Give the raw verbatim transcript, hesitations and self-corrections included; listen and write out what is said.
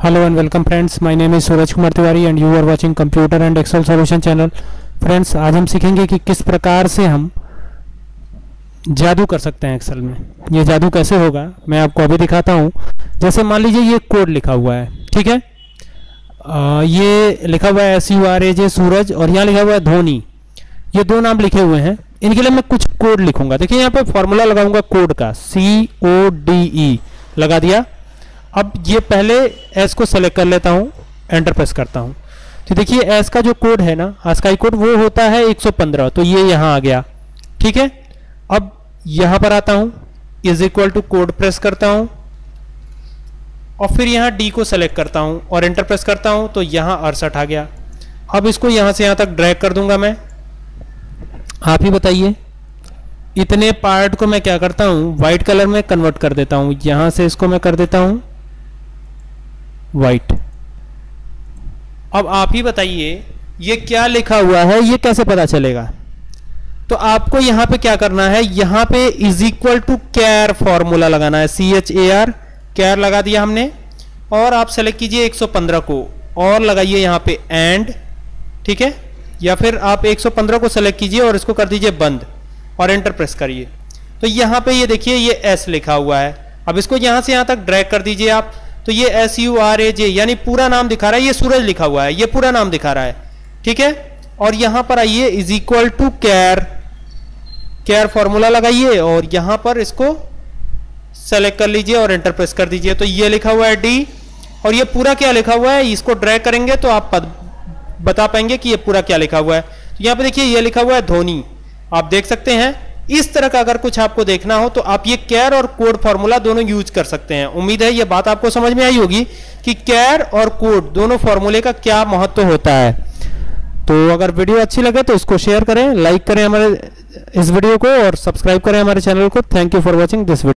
Hello and welcome friends, my name is Suraj Kumar Tiwari and you are watching Computer and Excel Solution channel. Friends, आज हम सीखेंगे कि किस प्रकार से हम जादू कर सकते हैं एक्सेल में. ये जादू कैसे होगा मैं आपको अभी दिखाता हूँ. जैसे मान लीजिए ये कोड लिखा हुआ है, ठीक है. आ, ये लिखा हुआ है S U R A J Suraj और यहाँ लिखा हुआ है धोनी. ये दो नाम लिखे हुए हैं. इनके लिए मैं कुछ कोड लिखूंगा. देखिए यहाँ पे फॉर्मूला लगाऊंगा कोड का, सी ओ डी ई लगा दिया. अब ये पहले एस को सेलेक्ट कर लेता हूँ, एंटर प्रेस करता हूँ. तो देखिए एस का जो कोड है ना, आस्काई कोड, वो होता है एक सौ पंद्रह. तो ये यहाँ आ गया, ठीक है. अब यहाँ पर आता हूँ, is equal to code press करता हूँ और फिर यहाँ डी को सेलेक्ट करता हूँ और एंटर प्रेस करता हूँ. तो यहाँ अड़सठ आ गया. अब इसको यहाँ से यहाँ तक ड्रैग कर दूंगा मैं. आप ही बताइए. इतने पार्ट को मैं क्या करता हूँ, व्हाइट कलर में कन्वर्ट कर देता हूँ. यहां से इसको मैं कर देता हूँ व्हाइट. अब आप ही बताइए ये क्या लिखा हुआ है, ये कैसे पता चलेगा. तो आपको यहां पे क्या करना है, यहां पे इज इक्वल टू कैर फॉर्मूला लगाना है. सी एच ए आर कैर लगा दिया हमने. और आप सेलेक्ट कीजिए एक सौ पंद्रह को और लगाइए यहां पे एंड, ठीक है. या फिर आप एक सौ पंद्रह को सेलेक्ट कीजिए और इसको कर दीजिए बंद और एंटर प्रेस करिए. तो यहां पे ये देखिए ये एस लिखा हुआ है. अब इसको यहां से यहां तक ड्रैग कर दीजिए आप. तो ये S U R A J यानी पूरा नाम दिखा रहा है. ये सूरज लिखा हुआ है, ये पूरा नाम दिखा रहा है, ठीक है. और यहां पर आइए इज इक्वल टू कैर कैर फॉर्मूला लगाइए और यहां पर इसको सेलेक्ट कर लीजिए और एंटर प्रेस कर दीजिए. तो ये लिखा हुआ है डी और ये पूरा क्या लिखा हुआ है, इसको ड्रैग करेंगे तो आप पद, बता पाएंगे कि ये पूरा क्या लिखा हुआ है. तो यहां पर देखिए ये लिखा हुआ है धोनी. आप देख सकते हैं. इस तरह का अगर कुछ आपको देखना हो तो आप ये कैर और कोड फॉर्मूला दोनों यूज कर सकते हैं. उम्मीद है ये बात आपको समझ में आई होगी कि कैर और कोड दोनों फॉर्मूले का क्या महत्व होता है. तो अगर वीडियो अच्छी लगे तो इसको शेयर करें, लाइक करें हमारे इस वीडियो को और सब्सक्राइब करें हमारे चैनल को. Thank you for watching this video.